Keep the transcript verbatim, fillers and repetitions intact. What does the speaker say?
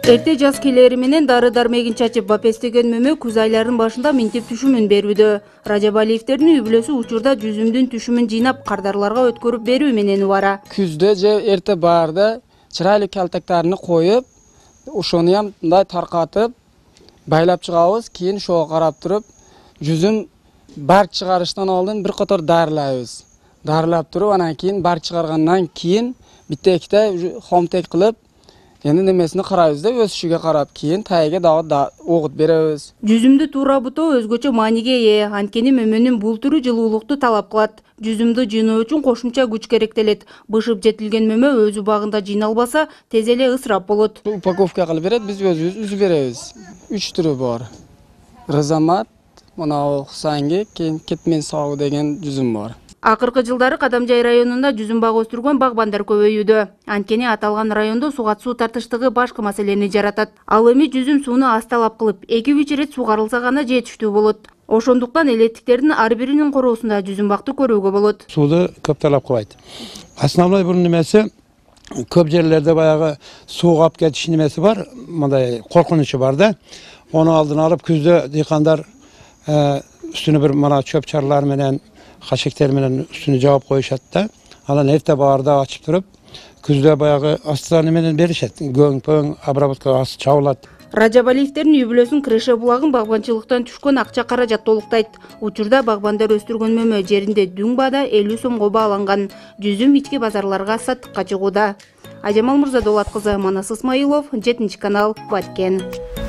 Эрте жаз келери менен дары дармегин чачып бапестеген мөмө күз айларынын башында минтип түшүмүн берүүдө. Ражаб Алиевтердин үй-бүлөсү учурда жүзүмдүн түшүмүн жыйнап кардарларга өткөрүп берүү менен убара. Күздө же эрте баарда чырайлуу калтактарын коюп, ошону ham мындай таркатып, байлап чыгабыз, кийин ошого карап туруп, жүзүм бар чыгарыштан алдын бир катар дарылайбыз. Дарылап туруп, анан кийин бар чыгаргандан кийин биттекте хомтек кылып, эми немесini карайбыз да, өсүшүгө карап, кийин тайга дагы огут беребиз. Жүзүмдү туура бутоо өзгөчө мааниге ээ, анткени мөмөнүн бул түрү жылуулукту талап кылат. Жүзүмдү жыйноо үчүн кошумча күч керектелет. Бышып жетилген мөмө өз убагында жыйналбаса, тез эле ысырап болот. Упаковка кылып берет, биз өзүбүз үзүп беребиз. Үч түрү бар. Рызамат, мына Хусанги, кийин кетмен сагы деген жүзүм бар. Акыркы жылдары Кадамжай районунда жүзүм бак өстүргөн багбандар көбөйүүдө. Анткени аталган райондо суга суу тартыштыгы башкы маселени жаратат. Ал эми жүзүм сууну аз талап кылып, эки үч ирет сугарылса гана жетиштүү болот. Ошондуктан элеттиктердин ар биринин короосунда жүзүм бакты көрүүгө болот. Сууну көп талап кылбайт. Основной бул немеси көп жерлерде баягы сууга алып кетиш немеси бар, мындай коркунучу бар да. Onu алдын алып күздө дыйкандар үстүнө бир мына чөп чарлар менен Haşekler менен üstünü cevap koyuşat da, alan evde bağırda açıp durup, күздө баягы астыны менен беришет, göң pöң, обработка ас чабылат. Ражаб Алиевтердин үй-бүлөсүнүн крыша булагын багбанчылыктан түшкөн акча каражат толуктайт. Учурда багбандар өстүргөн мөмө жеринде дүң баада элүү сомго бааланган. Жүзүм ички базарларга саттыкка чыгууда. Ажамал Мырзадолат кызы, Манас Исмаилов, жетинчи канал, Баткен.